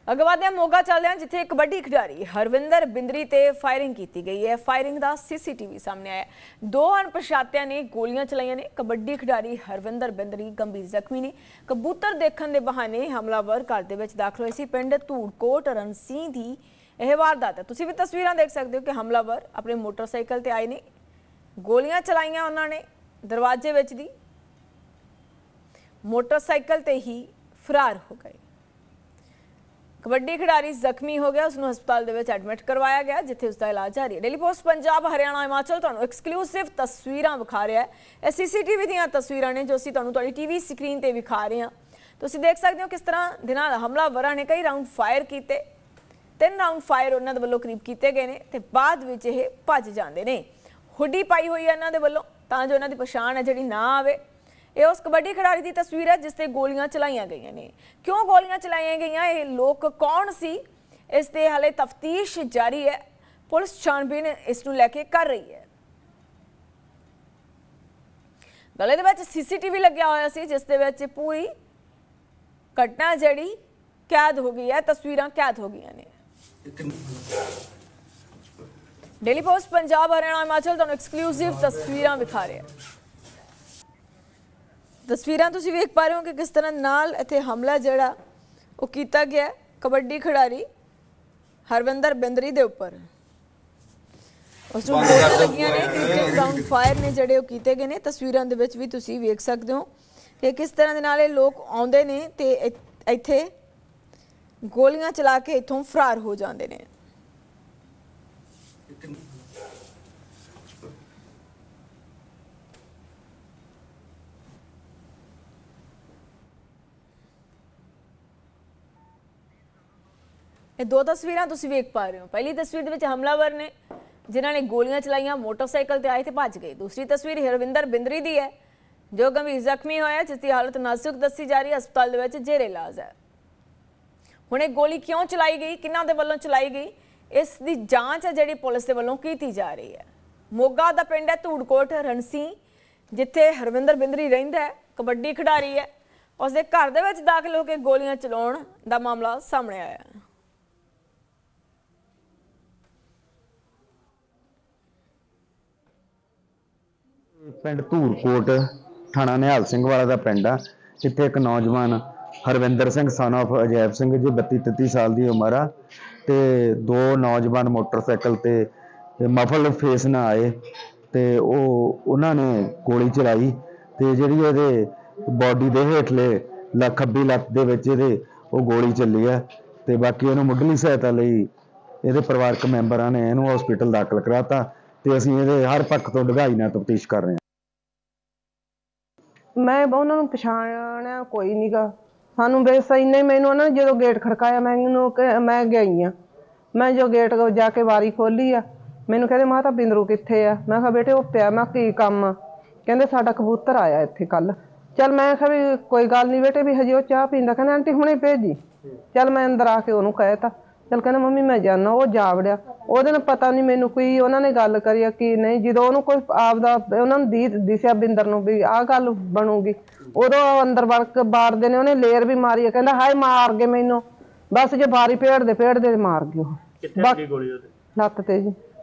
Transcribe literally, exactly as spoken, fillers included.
अगवादिया मोगा चलदे हैं जिथे कबड्डी खिडारी हरविंदर बिंदरी ते फायरिंग की गई है। फायरिंग का सीसीटीवी सामने आया। दो अणपछातियां ने गोलियां चलाइयां ने। कबड्डी खिडारी हरविंदर बिंदरी गंभीर जख्मी ने। कबूतर देखने के बहाने हमलावर घर दे विच दाखल होए सी। पिंड धूड़कोट रणसी दी यह वारदात है। तुसीं भी तस्वीरां देख सकते हो कि हमलावर अपने मोटरसाइकिल ते आए ने, गोलियां चलाइयां उन्होंने दरवाजे विच दी, मोटरसाइकिल ते ही फरार हो गए। कबड्डी खिडारी जख्मी हो गया, उसनूं हस्पताल दे विच एडमिट करवाया गया जिथे उसका इलाज जारी है। डेली पोस्ट पंजाब हरियाणा हिमाचल तुहानूं एक्सक्लूसिव तस्वीरां विखा रहा है। यह सीसीटीवी दीयां तस्वीरां ने जो असीं तुहानूं तुहाडी टीवी स्क्रीन ते विखा रहे हैं। तुसीं देख सकते हो किस तरह दे नाल हमलावरां ने कई राउंड फायर कीते। तीन राउंड फायर उन्हां दे वल्लों करीब कीते गए ने ते बाद विच इह भज जांदे ने। हुडी पाई हुई है इन्हां दे वल्लों तां जो इन्हां दी पछाण है जिहड़ी ना आवे। ये उस कबड्डी खिडारी की तस्वीर है जिसते गोलियां चलाइया गई ने। क्यों गोलियां चलाइया गई, ये लोग कौन सी, इसते हाले तफ्तीश जारी है। पुलिस छानबीन इसनूं लैके कर रही है। गले दे विच सीसीटीवी लग्या होया सी जिस दे विच पूरी घटना जिहड़ी कैद हो गई है, तस्वीरां कैद हो गई ने। डेली पोस्ट पंजाब हरियाणा हिमाचल तुहानूं एक्सक्लूसिव तस्वीरां विखा रहे हैं। तस्वीरां तुसीं वेख पा रहे हो कि किस तरह नाल इत्थे हमला जिहड़ा वो कीता गया कबड्डी खिडारी हरविंदर बिंदरी दे उपर। उस नूं गोलियां लगियां ने, तीन राउंड फायर ने जिहड़े वो कीते गए ने। तस्वीरां दे विच भी तुसीं वेख सकदे हो कि किस तरह दे नाल लोग आउंदे ने ते इत्थे गोलियां चला के इत्थों फरार हो जांदे ने। ये दो तस्वीरां तुसीं वेख पा रहे हो। पहली तस्वीर दे विच हमलावर ने जिन्हां ने गोलियां चलाइयां, मोटरसाइकिल ते आए थे भज गए। दूसरी तस्वीर हरविंदर बिंदरी दी है जो गंभीर जख्मी होया, जिसकी हालत नाजुक दसी जा रही है, हस्पताल दे विच जेर इलाज है। हुण ये गोली क्यों चलाई गई, किन्हां दे वल्लों चलाई गई, इस दी जांच है जिहड़ी पुलिस दे वल्लों कीती जा रही है। मोगा दा पिंड है धूड़कोट रणसी जिथे हरविंदर बिंदरी रहिंदा है, कबड्डी खिडारी है। उसदे घर दे विच दाखल होकर गोलियां चलाउण दा मामला सामने आया है। पिंड धूड़कोट थाना निहाल सिंह वाला का पिंड आ। इत्थे एक नौजवान हरविंदर सिंह सन ऑफ अजैब सिंह जी बत्ती तेती साल की उम्र आ ते दो नौजवान मोटरसाइकिल ते मफल फेस ना आए ते उन्होंने गोली चलाई ते जिहड़ी इहदे बॉडी दे हेठले ला खब्बी लत्त दे विच इहदे ओह गोली चली है ते बाकी इहनूं मुੱਢਲੀ सहायता लई इहदे परिवारक मैंबरां ने इहनूं हॉस्पिटल दाखल कराता ते असीं इहदे हर पक्ष तो डूंघाई नाल तफ्तीश कर रहे हैं। मैं उन्होंने पछाणिया कोई नहीं गा, सानू बस इन्ने मैनू ना जो गेट खड़काया मैनू मैं गई हाँ, मैं जो गेट जाके वारी खोली आ, मैनू कहते माता बिंदरू कित्थे आ, मैं कहा बेटे वो पिया, मैं की काम आ, कहते साडा कबूतर आया इत्थे कल। चल मैं कहा भी कोई गल नहीं बेटे भी हजे वो चाह पींदा, कहते आंटी हुणे भेजी। चल मैं अंदर आके उन्होंने कहता, चल कहना मम्मी मैं जाना, वो जा वड़िया। ਉਹਦੇ ਨਾਲ ਪਤਾ ਨਹੀਂ ਮੈਨੂੰ ਕੋਈ ਉਹਨਾਂ ਨੇ ਗੱਲ ਕਰੀ ਆ ਕਿ ਨਹੀਂ। ਜਦੋਂ ਉਹਨੂੰ ਕੋਈ ਆਪਦਾ ਉਹਨਾਂ ਨੂੰ ਦੀ ਦਿਸਿਆ ਬਿੰਦਰ ਨੂੰ ਵੀ ਆਹ ਗੱਲ ਬਣੂਗੀ, ਉਦੋਂ ਅੰਦਰ ਵੜ ਕੇ ਬਾੜਦੇ ਨੇ, ਉਹਨੇ ਲੇਰ ਵੀ ਮਾਰੀ ਆ, ਕਹਿੰਦਾ ਹਾਏ ਮਾਰ ਗਏ ਮੈਨੂੰ, ਬਸ ਜੇ ਬਾਰੀ ਭੇੜਦੇ ਭੇੜਦੇ ਮਾਰ ਗਏ ਉਹ। ਲੱਤ ਤੇ ਜੀ।